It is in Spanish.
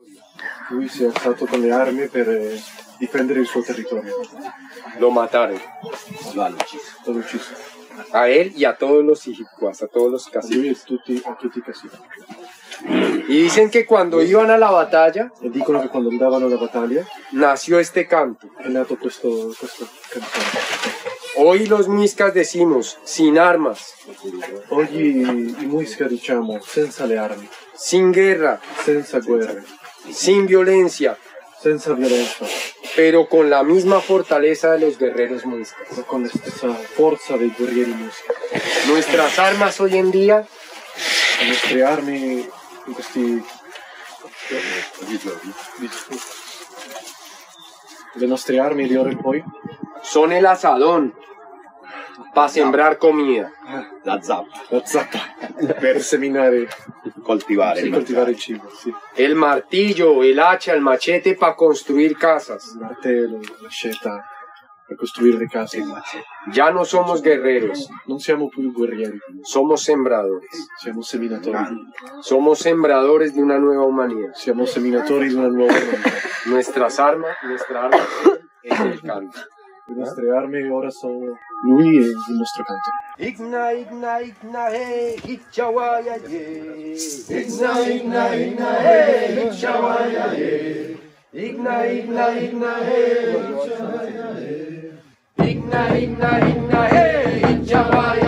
Lui si è alzato con le armi per difendere il suo territorio. Lo mataron. L'hanno ucciso. A él y a todos los ijicuas, a todos los A caciques. lui e a tutti i cacichi. Y dicen que cuando iban a la batalla, E dicono che quando andavano alla battaglia nació este canto. è nato questa canzone. Hoy los Muiscas decimos, sin armas, Oggi i Muisca diciamo senza le armi, sin guerra, senza guerre, sin violencia, senza violenza, pero con la misma fortaleza de los guerreros Muiscas. ma con la stessa forza dei guerrieri Muisca. Nuestras armas hoy en día Le nostre armi in questi... Le nostre armi di ora in poi? son el asadón para sembrar comida, La zappa, La zappa per seminare, coltivare. sì, coltivare il cibo, sì. el martillo, el hacha, el machete para construir casas. Il martello, la scelta per costruire le case. Ya no somos guerreros, Non siamo più guerrieri, somos sembradores. siamo seminatori. Somos sembradores de una nueva humanidad. Siamo seminatori di una nuova umanità. Nuestra arma es el canto. Le nostre armi ora sono lui e il nostro canto. Igna, igna, igna, hey, hichawaya, ye. Igna, igna, igna, hey, hichawaya, ye. Igna, igna, igna, hey, hichawaya, ye. Igna, igna, igna, hey, hichawaya.